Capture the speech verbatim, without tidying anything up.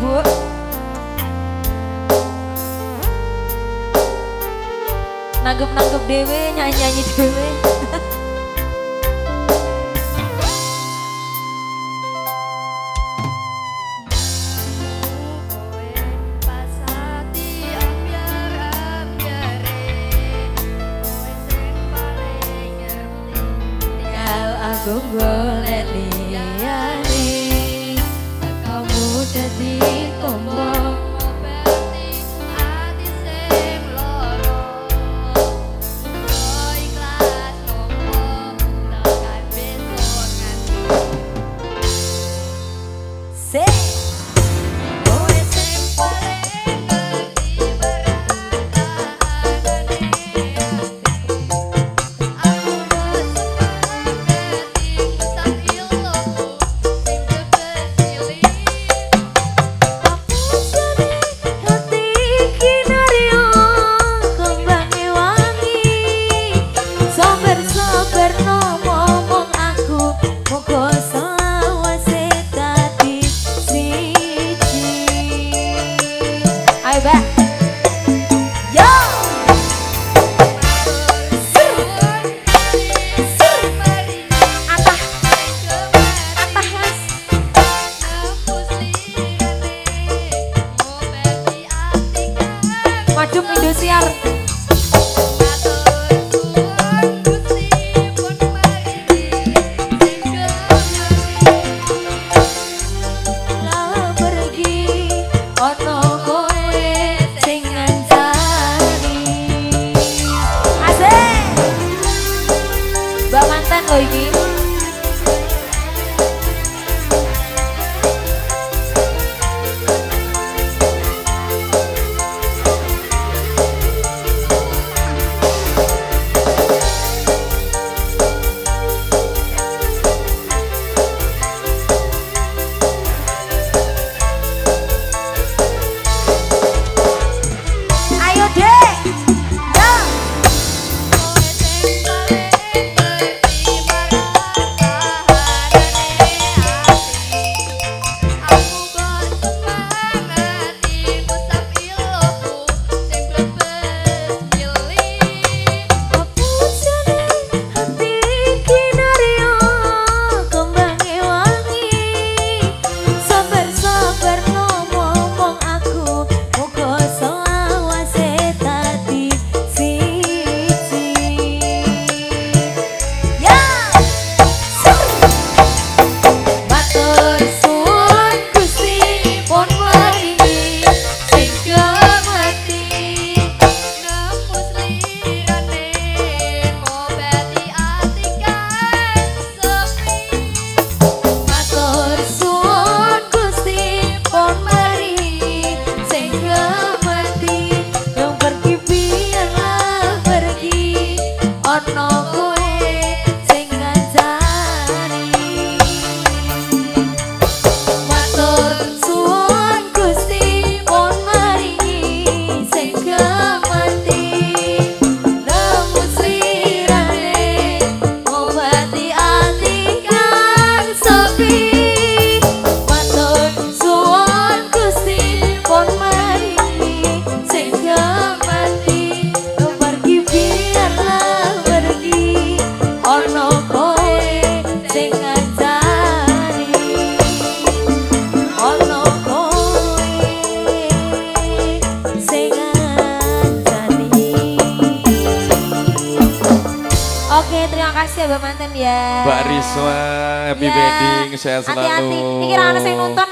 Bu. Nanggep-nanggep dewe, nyanyi-nyanyi dewe. Aku golek liyane, kamu dadi tombol berarti ati sing loro. Oh ikhlas ngomong tekan besok nganti. Se kowe sing paling ngerti berat kahanane Madum Indosiar. Mbak mantan loh ini. Oke, terima kasih ya Mbak Manten ya. Mbak Risma, happy ya. wedding, sehat selalu. Hati-hati, ini kira anak yang nonton